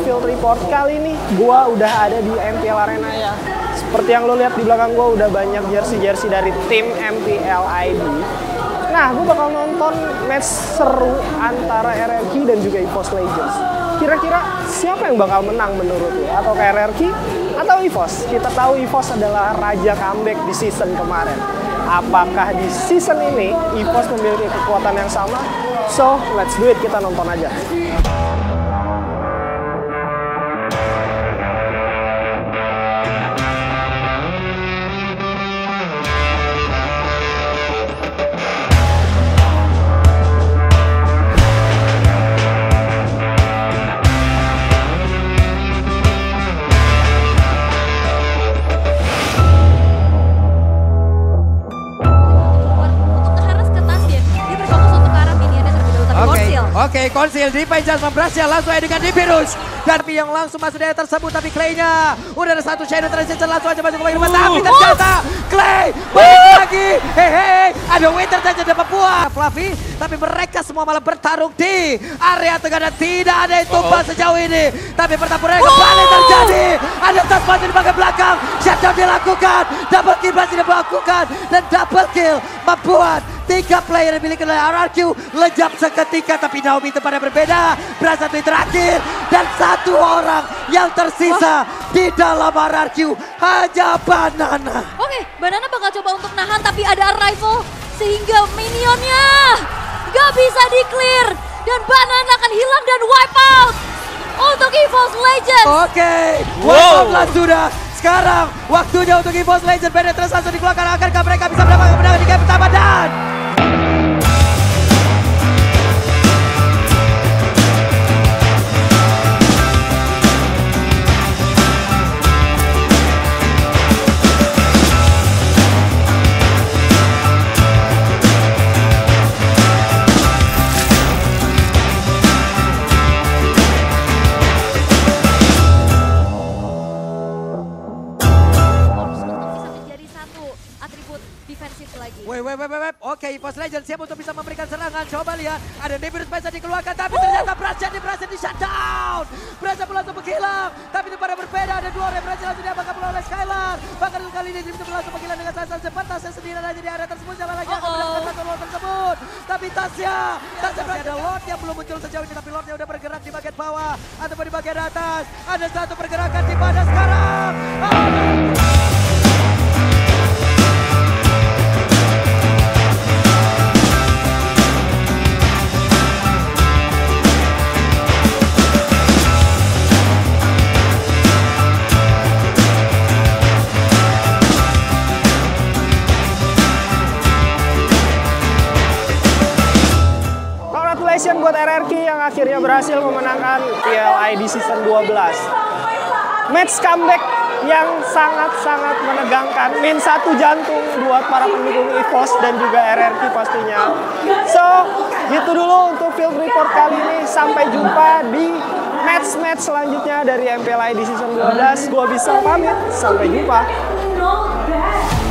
Field Report. Kali ini gue udah ada di MPL Arena ya. Seperti yang lo lihat di belakang gue udah banyak jersey-jersey dari tim MPL ID. Nah, gue bakal nonton match seru antara RRQ dan juga EVOS Legends. Kira-kira siapa yang bakal menang menurut lo? Atau RRQ atau EVOS? Kita tahu EVOS adalah raja comeback di season kemarin. Apakah di season ini EVOS memiliki kekuatan yang sama? So, let's do it, kita nonton aja. Oke, Konsil di Pajas memberasnya langsung dengan di virus. Dan yang langsung masuk dari tersebut, tapi Clay-nya udah ada satu shadow transition langsung aja masuk ke bagian depan. Tapi ternyata Clay balik lagi. Hehehe, ada Winter saja dapat buah Fluffy. Tapi mereka semua malah bertarung di area tengah dan tidak ada yang tumbang sejauh ini. Tapi pertempuran kembali terjadi. Ada Tasman di bagian belakang. Shutdown dilakukan. Double kill masih dilakukan. Dan double kill membuat 3 player yang dimiliki oleh RRQ lejap seketika, tapi Naomi itu pada berbeda. Berasa tweet terakhir dan satu orang yang tersisa di dalam RRQ hanya Banana. Oke, Banana bakal coba untuk nahan tapi ada arrival sehingga minionnya gak bisa di-clear dan Banana akan hilang dan wipe out untuk EVOS Legends. Oke, wipe out lah sudah. Sekarang waktunya untuk EVOS Legends penetrasi langsung dikeluarkan. Akankah mereka bisa mendapatkan kemenangan di game pertama dan Oke, EVOS Legends siap untuk bisa memberikan serangan. Coba lihat, ada Nebirus bisa dikeluarkan, tapi ternyata berhasil di shutdown. Berhasil langsung menghilang, tapi itu pada berbeda. Ada 2 orang berhasil langsung diamankan oleh Skylar. Bahkan untuk kali ini itu langsung menghilang dengan sasaran cepat. Tasya sendiri aja di area tersebut. Siapa lagi akan mendapatkan satu Lord tersebut. Tapi Tasya masih ada Lord yang belum muncul sejauh ini. Tapi Lordnya udah bergerak di bagian bawah ataupun di bagian atas. Ada satu pergerakan di pada sekarang. Buat RRQ yang akhirnya berhasil memenangkan PLID Season 12. Match comeback yang sangat-sangat menegangkan. Min 1 jantung buat para pendukung EVOS dan juga RRQ pastinya. So, gitu dulu untuk Field Report kali ini. Sampai jumpa di match-match selanjutnya dari MPLID Season 12. Gua bisa pamit. Sampai jumpa.